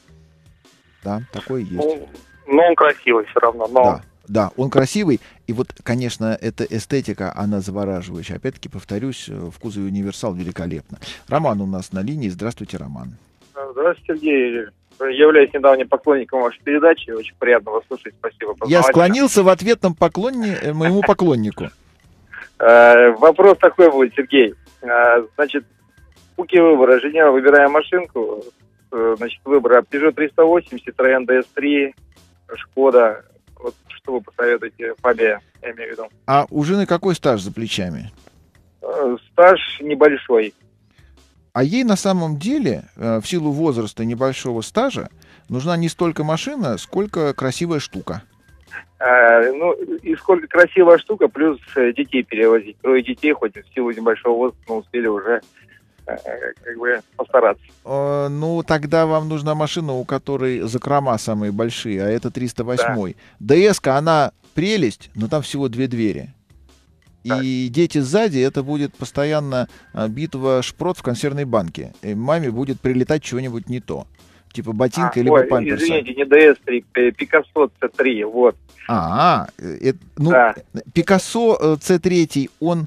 Да, такое есть.
Ну, но он красивый все равно. Но...
Да. Да, он красивый, и вот, конечно, эта эстетика, она завораживающая. Опять-таки, повторюсь, в кузове универсал великолепно. Роман у нас на линии. Здравствуйте, Роман.
Здравствуйте, Сергей. Являюсь недавним поклонником вашей передачи. Очень приятно вас слушать. Спасибо.
Я склонился в ответном поклоне моему поклоннику.
Вопрос такой будет, Сергей. Значит, пути выбора. Женя, выбирая машинку, значит, выбор Peugeot триста восемь, Citroёn ди эс три, Шкода. Вот что вы посоветуете, Фабия, я имею в виду.
А у жены какой стаж за плечами?
Стаж небольшой.
А ей на самом деле, в силу возраста небольшого стажа, нужна не столько машина, сколько красивая штука.
А, ну, и сколько красивая штука, плюс детей перевозить. Трое детей, хоть в силу небольшого возраста, но успели уже как бы постараться.
Э, ну, тогда вам нужна машина, у которой закрома самые большие, а это триста восемь. Да. ДС-ка, она прелесть, но там всего две двери. Так. И дети сзади, это будет постоянно битва шпрот в консервной банке. И маме будет прилетать что-нибудь не то. Типа ботинка, а, либо ой, памперса.
Извините, не ди эс три, Picasso си три, вот.
А, это, ну, да. Picasso си три, он...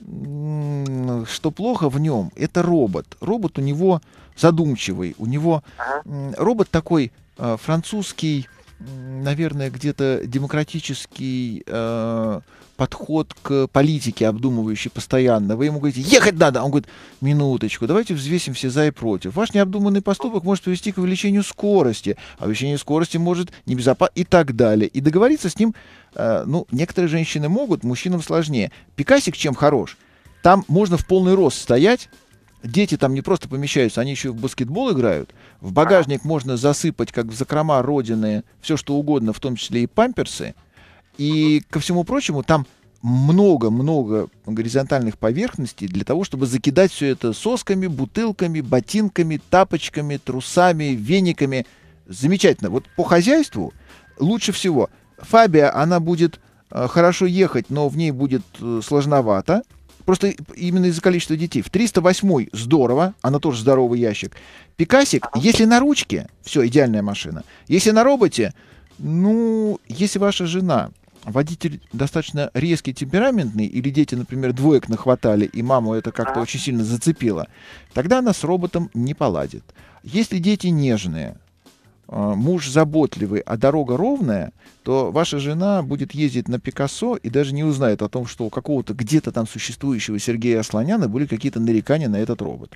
Что плохо в нем, это робот. Робот у него задумчивый. У него ага. робот такой э, французский, наверное, где-то демократический э, подход к политике, обдумывающий постоянно. Вы ему говорите, ехать надо. Он говорит, минуточку, давайте взвесим все за и против. Ваш необдуманный поступок может привести к увеличению скорости, а увеличение скорости может небезопасно и так далее. И договориться с ним, э, ну, некоторые женщины могут, мужчинам сложнее. Пикасик чем хорош? Там можно в полный рост стоять, дети там не просто помещаются, они еще в баскетбол играют. В багажник можно засыпать, как в закрома родины, все что угодно, в том числе и памперсы. И, ко всему прочему, там много-много горизонтальных поверхностей для того, чтобы закидать все это сосками, бутылками, ботинками, тапочками, трусами, вениками. Замечательно. Вот по хозяйству лучше всего. Фабия, она будет э, хорошо ехать, но в ней будет э, сложновато. Просто именно из-за количества детей. В триста восемь здорово, она тоже здоровый ящик. Пикасик, если на ручке, все, идеальная машина. Если на роботе, ну, если ваша жена водитель достаточно резкий, темпераментный, или дети, например, двоек нахватали, и маму это как-то очень сильно зацепило, тогда она с роботом не поладит. Если дети нежные, муж заботливый, а дорога ровная, то ваша жена будет ездить на Пикассо и даже не узнает о том, что у какого-то где-то там существующего Сергея Асланяна были какие-то нарекания на этот робот.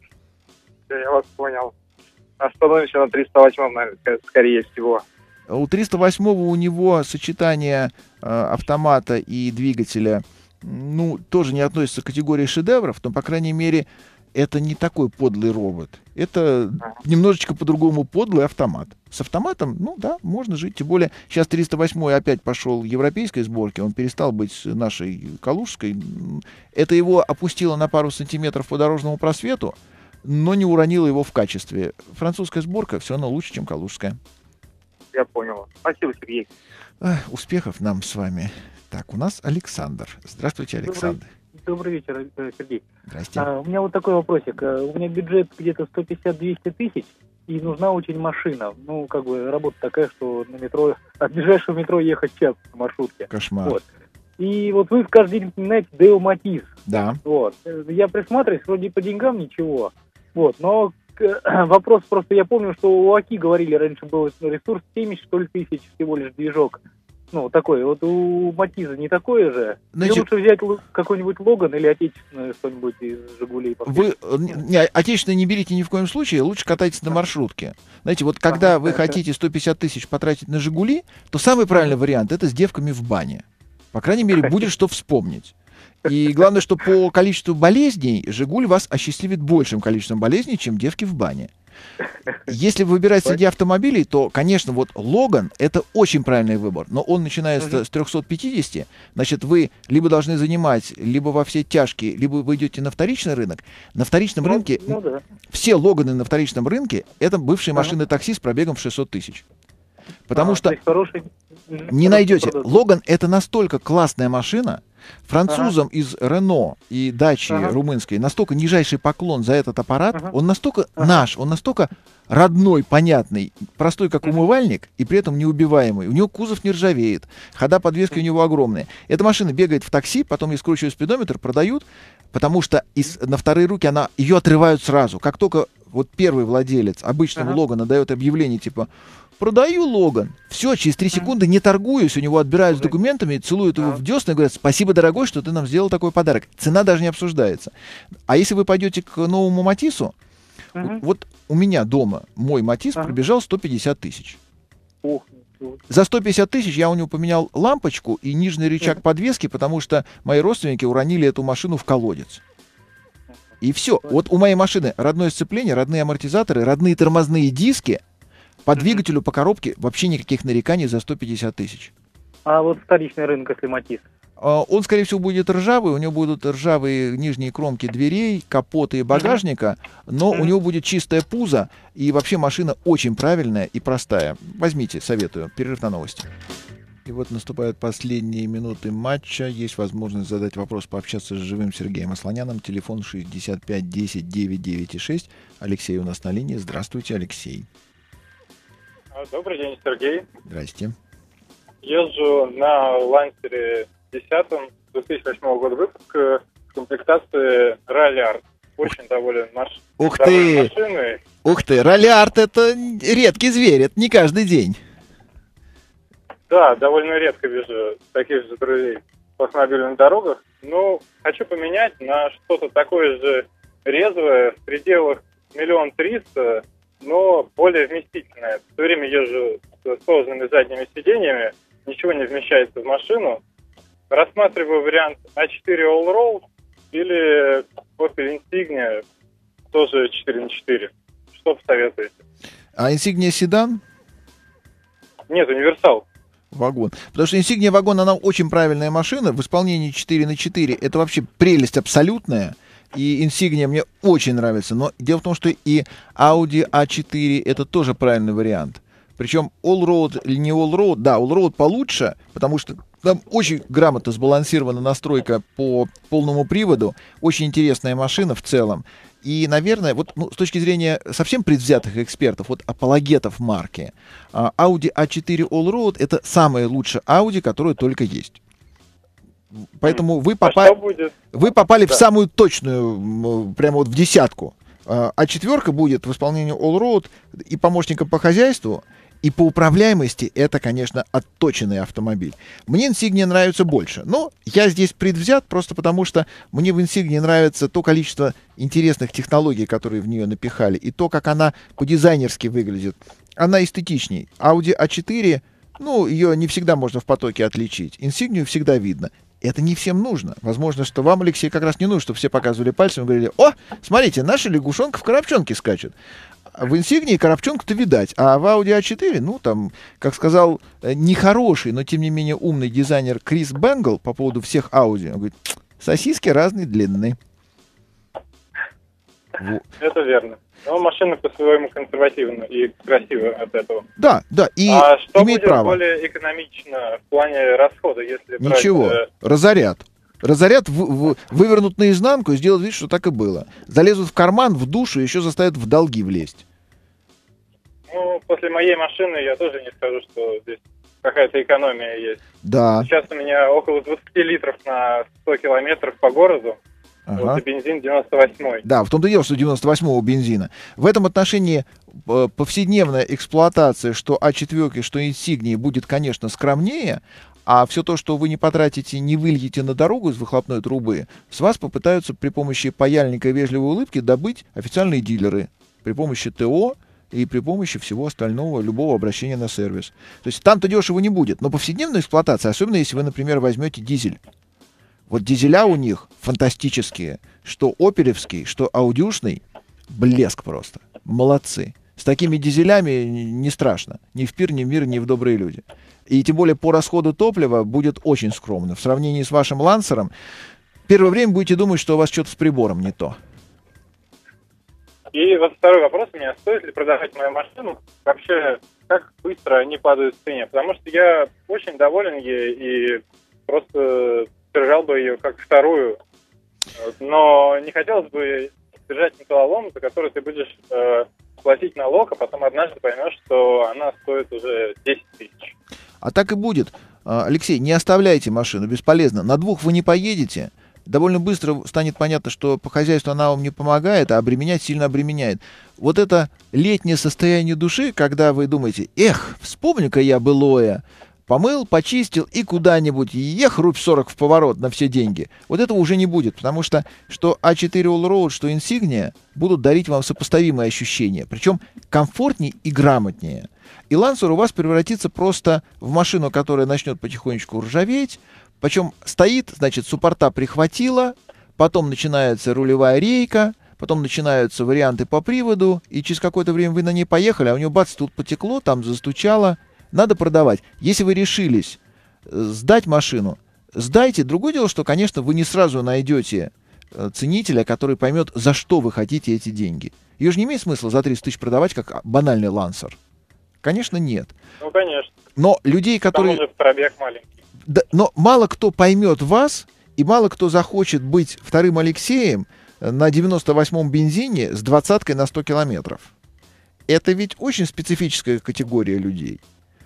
Я вас понял. Остановимся на триста восьмом, наверное, скорее всего.
У триста восьмого у него сочетание э, автомата и двигателя, ну, тоже не относится к категории шедевров, но, по крайней мере, это не такой подлый робот. Это немножечко по-другому подлый автомат. С автоматом, ну да, можно жить. Тем более, сейчас триста восьмой опять пошел европейской сборки. Он перестал быть нашей калужской. Это его опустило на пару сантиметров по дорожному просвету, но не уронило его в качестве. Французская сборка все равно лучше, чем калужская.
Я понял. Спасибо, Сергей.
Ах, успехов нам с вами. Так, у нас Александр. Здравствуйте, Александр.
Добрый вечер, Сергей.
Здрасте.
А, у меня вот такой вопросик. У меня бюджет где-то сто пятьдесят - двести тысяч, и нужна очень машина. Ну, как бы работа такая, что на метро, от ближайшего метро ехать час в маршрутке.
Кошмар.
Вот. И вот вы каждый день упоминаете Део Матис.
Да.
Вот. Я присматриваюсь, вроде по деньгам ничего. Вот. Но вопрос просто, я помню, что у Аки говорили, раньше был ресурс семьдесят, что ли, тысяч всего лишь движок. Ну, такой. Вот у Матиза не такое же. Значит, лучше взять какой-нибудь Логан или отечественное что-нибудь из Жигулей.
Вы не, отечественное не берите ни в коем случае, лучше катайтесь на маршрутке. Знаете, вот когда вы хотите сто пятьдесят тысяч потратить на Жигули, то самый правильный вариант — это с девками в бане. По крайней мере, будет что вспомнить. И главное, что по количеству болезней Жигуль вас осчастливит большим количеством болезней, чем девки в бане. Если выбирать среди автомобилей, то, конечно, вот Логан — это очень правильный выбор, но он начинается с трехсот пятидесяти, значит, вы либо должны занимать, либо во все тяжкие, либо вы идете на вторичный рынок. На вторичном ну, рынке, ну, да. все Логаны на вторичном рынке — это бывшие машины такси с пробегом в шестьсот тысяч. Потому а, что хороший... не найдете. Логан — это настолько классная машина, французам ага. из Рено и Дачи ага. румынской настолько нижайший поклон за этот аппарат, ага. он настолько ага. наш, он настолько родной, понятный, простой как умывальник, и при этом неубиваемый. У него кузов не ржавеет, хода подвески у него огромные. Эта машина бегает в такси, потом ей скручивают спидометр, продают, потому что из, на вторые руки она, ее отрывают сразу. Как только вот первый владелец обычного ага. Логана дает объявление типа «продаю Логан», все, через три секунды, не торгуюсь, у него отбирают с документами, целуют его в десны и говорят: «Спасибо, дорогой, что ты нам сделал такой подарок». Цена даже не обсуждается. А если вы пойдете к новому Матису, uh-huh. вот у меня дома мой Матис uh-huh. пробежал сто пятьдесят тысяч. Uh-huh. За сто пятьдесят тысяч я у него поменял лампочку и нижний рычаг uh-huh. подвески, потому что мои родственники уронили эту машину в колодец. И все. Вот у моей машины родное сцепление, родные амортизаторы, родные тормозные диски. По двигателю, по коробке вообще никаких нареканий за сто пятьдесят тысяч.
А вот вторичный рынок, если Матис?
Он, скорее всего, будет ржавый. У него будут ржавые нижние кромки дверей, капота и багажника, но у него будет чистое пузо. И вообще машина очень правильная и простая. Возьмите, советую. Перерыв на новости. И вот наступают последние минуты матча. Есть возможность задать вопрос, пообщаться с живым Сергеем Асланяном. Телефон шестьдесят пять десять девять девять шесть. Алексей у нас на линии. Здравствуйте, Алексей.
Добрый день, Сергей.
Здрасте.
Езжу на Лансере десятом две тысячи восьмого года выпуска в комплектации Ралли-Арт. Очень доволен маш...
Ух ты!
машиной.
Ух ты! Ралли-Арт — это редкий зверь, это не каждый день.
Да, довольно редко вижу таких же друзей по автомобильных дорогах. Но хочу поменять на что-то такое же резвое в пределах миллион триста, но более вместительное. Все время езжу с сложными задними сиденьями, ничего не вмещается в машину. Рассматриваю вариант а четыре Allroad или Opel Insignia, тоже четыре на четыре. Что посоветуете?
А Insignia седан?
Нет, универсал.
Вагон. Потому что Insignia вагон, она очень правильная машина. В исполнении четыре на четыре это вообще прелесть абсолютная. И Insignia мне очень нравится. Но дело в том, что и Audi а четыре это тоже правильный вариант. Причем Allroad или не Allroad, да, Allroad получше, потому что там очень грамотно сбалансирована настройка по полному приводу. Очень интересная машина в целом. И, наверное, вот ну, с точки зрения совсем предвзятых экспертов, вот апологетов марки, Audi а четыре Allroad — это самая лучшая Audi, которая только есть. Поэтому вы, попа... а вы попали да. в самую точную, прямо вот в десятку. А четверка будет в исполнении Allroad и помощником по хозяйству, и по управляемости это, конечно, отточенный автомобиль. Мне Insignia нравится больше, но я здесь предвзят просто потому, что мне в Insignia нравится то количество интересных технологий, которые в нее напихали, и то, как она по-дизайнерски выглядит. Она эстетичней. Audi а четыре, ну, ее не всегда можно в потоке отличить. Insignia всегда видно. Это не всем нужно. Возможно, что вам, Алексей, как раз не нужно, чтобы все показывали пальцем и говорили: о, смотрите, наша лягушонка в коробчонке скачет. В Инсигнии коробчонку-то видать, а в Audi а четыре, ну, там, как сказал нехороший, но тем не менее умный дизайнер Крис Бенгл по поводу всех Audi, он говорит: сосиски разной длины.
Это верно. Но машина по-своему консервативна и красивая от этого.
Да, да, и
а что
имеет
будет
право.
Более экономично в плане расхода, если
Ничего,
брать, э...
разорят. Разорят, в, в, вывернут наизнанку и сделают вид, что так и было. Залезут в карман, в душу и еще заставят в долги влезть.
Ну, после моей машины я тоже не скажу, что здесь какая-то экономия есть.
Да.
Сейчас у меня около двадцать литров на сто километров по городу.
Ага.
Вот, и бензин девяносто восьмой.
Да, в том-то и дело, что девяносто восьмого бензина. В этом отношении э, повседневная эксплуатация, что а четыре, что Insignia, будет, конечно, скромнее, а все то, что вы не потратите, не выльете на дорогу из выхлопной трубы, с вас попытаются при помощи паяльника и вежливой улыбки добыть официальные дилеры при помощи ТО и при помощи всего остального, любого обращения на сервис. То есть там-то дешево не будет, но повседневная эксплуатация, особенно если вы, например, возьмете дизель. Вот дизеля у них фантастические, что опелевский, что аудюшный, блеск просто. Молодцы. С такими дизелями не страшно. Ни в пир, ни в мир, ни в добрые люди. И тем более по расходу топлива будет очень скромно. В сравнении с вашим Лансером, первое время будете думать, что у вас что-то с прибором не то.
И вот второй вопрос у меня: стоит ли продавать мою машину? Вообще, как быстро они падают в цене? Потому что я очень доволен ей и просто держал бы ее как вторую. Но не хотелось бы держать металлолом, за который ты будешь э, платить налог, а потом однажды поймешь, что она стоит уже десять тысяч.
А так и будет. Алексей, не оставляйте машину, бесполезно. На двух вы не поедете. Довольно быстро станет понятно, что по хозяйству она вам не помогает, а обременять сильно обременяет. Вот это летнее состояние души, когда вы думаете: эх, вспомню-ка я былое, помыл, почистил и куда-нибудь, ех, рубь сорок в поворот на все деньги. Вот этого уже не будет, потому что что а четыре Allroad, что Insignia будут дарить вам сопоставимые ощущения, причем комфортнее и грамотнее. И Lancer у вас превратится просто в машину, которая начнет потихонечку ржаветь, причем стоит, значит, суппорта прихватила, потом начинается рулевая рейка, потом начинаются варианты по приводу, и через какое-то время вы на ней поехали, а у нее бац, тут потекло, там застучало. Надо продавать. Если вы решились сдать машину, сдайте. Другое дело, что, конечно, вы не сразу найдете ценителя, который поймет, за что вы хотите эти деньги. Ее же не имеет смысла за тридцать тысяч продавать, как банальный Лансер. Конечно, нет.
Ну, конечно.
Но людей, которые...
Там уже пробег маленький.
Да, но мало кто поймет вас, и мало кто захочет быть вторым Алексеем на девяносто восьмом бензине с двадцаткой на сто километров. Это ведь очень специфическая категория людей.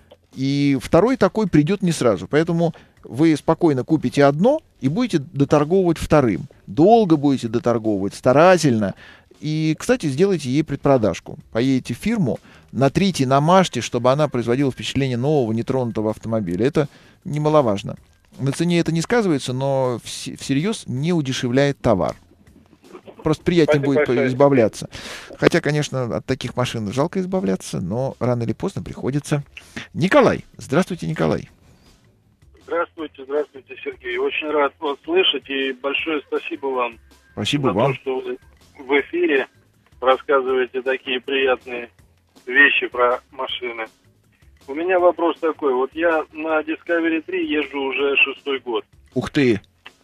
И второй такой придет не сразу. Поэтому вы спокойно купите одно и будете доторговывать вторым. Долго будете доторговывать, старательно. И, кстати, сделайте ей предпродажку. Поедете в фирму, натрите, намажьте, чтобы она производила впечатление нового, нетронутого автомобиля. Это немаловажно. На цене это не сказывается, но всерьез не удешевляет товар. Просто приятнее
Спасибо
будет
большое.
избавляться. Хотя, конечно, от таких машин жалко избавляться, но рано или поздно приходится. Николай. Здравствуйте, Николай.
Здравствуйте, здравствуйте, Сергей. Очень рад вас слышать, и большое спасибо вам.
Спасибо
за
вам.
то, что вы в эфире рассказываете такие приятные вещи про машины. У меня вопрос такой. Вот я на Discovery три езжу уже шестой год.
Ух ты.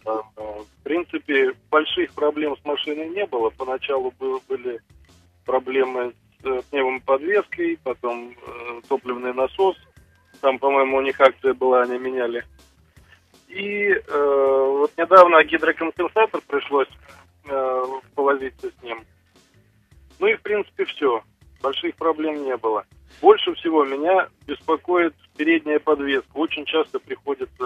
В принципе, больших проблем с машиной не было. Поначалу был, были проблемы с пневмоподвеской, потом э, топливный насос. Там, по-моему, у них акция была, они меняли. И э, вот недавно гидрокомпенсатор пришлось э, повозиться с ним. Ну и, в принципе, все. Больших проблем не было. Больше всего меня беспокоит передняя подвеска. Очень часто приходится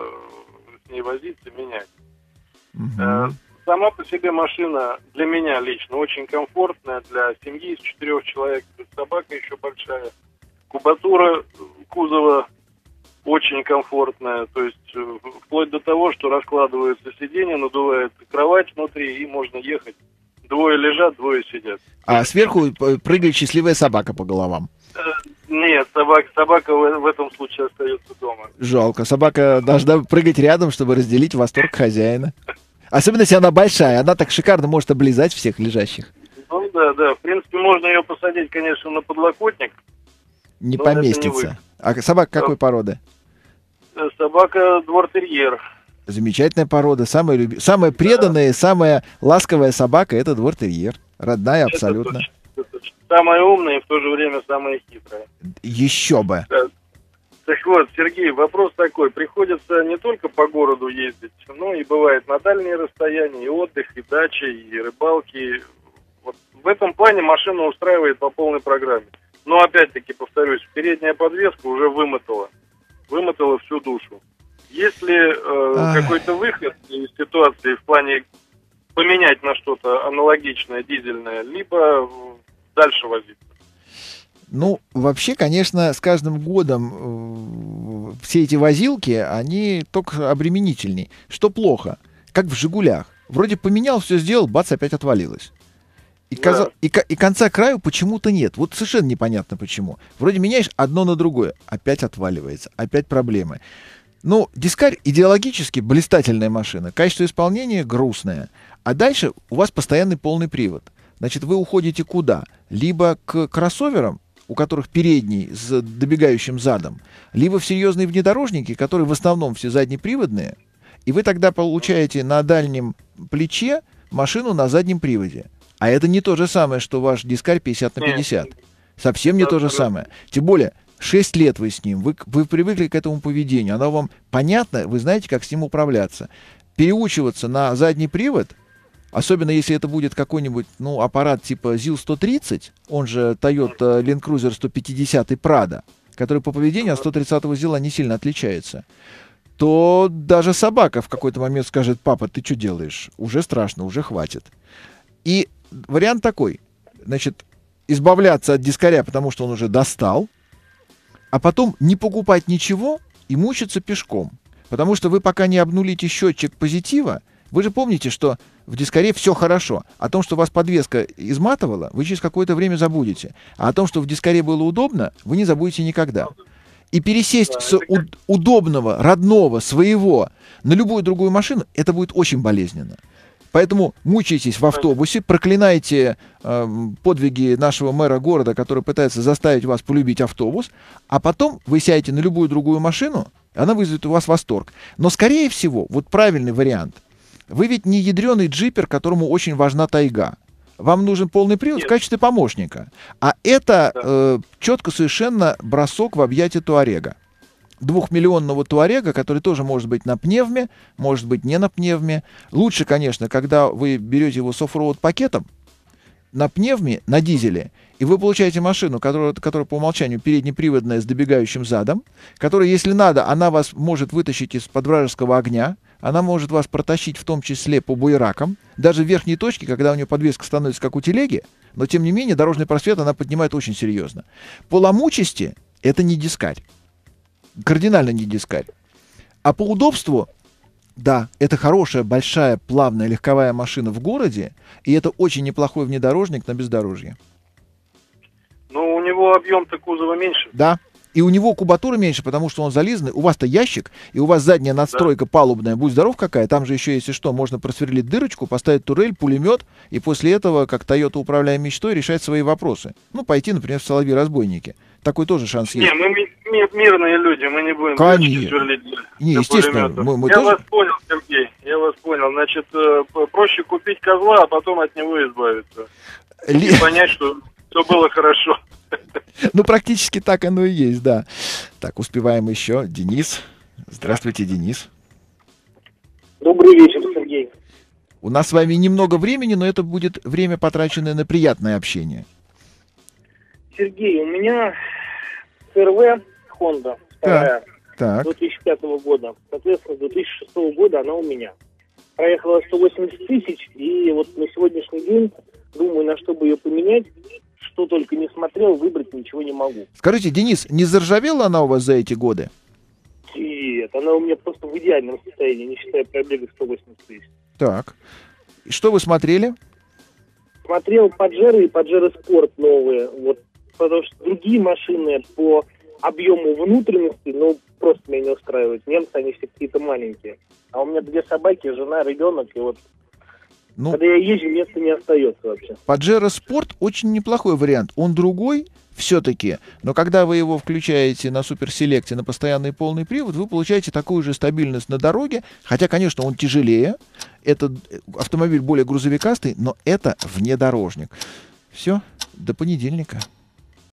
с ней возиться, менять.
Угу.
Сама по себе машина для меня лично очень комфортная, для семьи из четырех человек, собака еще большая. Кубатура кузова очень комфортная, то есть вплоть до того, что раскладываются сиденья, надувается кровать внутри, и можно ехать. Двое лежат, двое сидят.
А сверху прыгает счастливая собака по головам.
Нет, собака, собака в этом любом случае остается дома.
Жалко. Собака должна прыгать рядом, чтобы разделить восторг хозяина. Особенно, если она большая. Она так шикарно может облизать всех лежащих.
Ну да, да. В принципе, можно ее посадить, конечно, на подлокотник.
Не поместится. Не а собака какой да. породы?
Собака двор-терьер.
Замечательная порода. Самая, люби... самая преданная, да. самая ласковая собака — это двор-терьер. Родная это абсолютно.
Точно, это точно. Самая умная и в то же время самая хитрая.
Еще бы.
Да. Так вот, Сергей, вопрос такой. Приходится не только по городу ездить, но и бывает на дальние расстояния, и отдых, и дачи, и рыбалки. Вот в этом плане машина устраивает по полной программе. Но опять-таки, повторюсь, передняя подвеска уже вымотала. Вымотала всю душу. Есть ли э, какой-то выход из ситуации в плане поменять на что-то аналогичное, дизельное, либо дальше возиться?
Ну, вообще, конечно, с каждым годом э, все эти возилки, они только обременительней. Что плохо? Как в «Жигулях». Вроде поменял, все сделал, бац, опять отвалилось. И, да. коза... и, и конца краю почему-то нет. Вот совершенно непонятно почему. Вроде меняешь одно на другое, опять отваливается, опять проблемы. Ну, Дискарь идеологически блистательная машина, качество исполнения грустное. А дальше у вас постоянный полный привод. Значит, вы уходите куда? Либо к кроссоверам, у которых передний с добегающим задом, либо в серьезные внедорожники, которые в основном все заднеприводные, и вы тогда получаете на дальнем плече машину на заднем приводе. А это не то же самое, что ваш Дискарь пятьдесят на пятьдесят. Совсем не то же самое. Тем более, шесть лет вы с ним, вы, вы привыкли к этому поведению, оно вам понятно, вы знаете, как с ним управляться. Переучиваться на задний привод, особенно если это будет какой-нибудь, ну, аппарат типа зил сто тридцать, он же Toyota Land Cruiser сто пятьдесят Prado, который по поведению от сто тридцатого зила не сильно отличается, то даже собака в какой-то момент скажет: папа, ты что делаешь? Уже страшно, уже хватит. И вариант такой, значит, избавляться от Дискаря, потому что он уже достал, а потом не покупать ничего и мучиться пешком. Потому что вы пока не обнулите счетчик позитива, вы же помните, что в Дискаре все хорошо. О том, что вас подвеска изматывала, вы через какое-то время забудете. А о том, что в Дискаре было удобно, вы не забудете никогда. И пересесть да, с у- удобного, родного, своего на любую другую машину, это будет очень болезненно. Поэтому мучаетесь в автобусе, проклинаете э, подвиги нашего мэра города, который пытается заставить вас полюбить автобус, а потом вы сядете на любую другую машину, и она вызовет у вас восторг. Но, скорее всего, вот правильный вариант. Вы ведь не ядреный джипер, которому очень важна тайга. Вам нужен полный привод Нет. в качестве помощника. А это да. э, четко совершенно бросок в объятия Туарега. Двухмиллионного Туарега, который тоже может быть на пневме, может быть не на пневме. Лучше, конечно, когда вы берете его с оффроуд пакетом, на пневме, на дизеле, и вы получаете машину, которая, которая по умолчанию переднеприводная с добегающим задом, которая, если надо, она вас может вытащить из-под вражеского огня, она может вас протащить в том числе по буеракам, даже в верхней точке, когда у нее подвеска становится как у телеги, но тем не менее дорожный просвет она поднимает очень серьезно. По ломучести это не Дискарь. Кардинально не Дискарь. А по удобству, да, это хорошая, большая, плавная, легковая машина в городе, и это очень неплохой внедорожник на бездорожье.
Ну, у него объем-то кузова меньше.
Да, и у него кубатура меньше, потому что он зализанный. У вас-то ящик, и у вас задняя надстройка да. палубная, будь здоров какая, там же еще, если что, можно просверлить дырочку, поставить турель, пулемет, и после этого, как Toyota, управляя мечтой, решать свои вопросы. Ну, пойти, например, в Соловьи-разбойники. Такой тоже шанс есть.
Не, мы ми- ми- мирные люди, мы не будем сверлить для,
не,
для
естественно, мы, мы
Я
тоже...
вас понял, Сергей, я вас понял. Значит, проще купить козла, а потом от него избавиться. Ли... И понять, что все было хорошо.
Ну, практически так оно и есть, да. Так, успеваем еще. Денис. Здравствуйте, Денис.
Добрый вечер, Сергей.
У нас с вами немного времени, но это будет время, потраченное на приятное общение.
Сергей, у меня СРВ Honda вторая,
так.
две тысячи пятого года. Соответственно, с две тысячи шестого года она у меня. Проехала сто восемьдесят тысяч, и вот на сегодняшний день думаю, на что бы ее поменять. Что только не смотрел, выбрать ничего не могу.
Скажите, Денис, не заржавела она у вас за эти годы?
Нет, она у меня просто в идеальном состоянии, не считая пробега сто восемьдесят тысяч.
Так. И что вы смотрели?
Смотрел Паджеро и Паджеро Спорт новые. Вот, потому что другие машины по объему внутренности, ну, просто меня не устраивает. Немцы, они все какие-то маленькие. А у меня две собаки, жена, ребенок, и вот ну, когда я езжу, места не остается вообще.
Паджеро Sport очень неплохой вариант. Он другой все-таки, но когда вы его включаете на суперселекте на постоянный полный привод, вы получаете такую же стабильность на дороге, хотя, конечно, он тяжелее, этот автомобиль более грузовикастый, но это внедорожник. Все, до понедельника.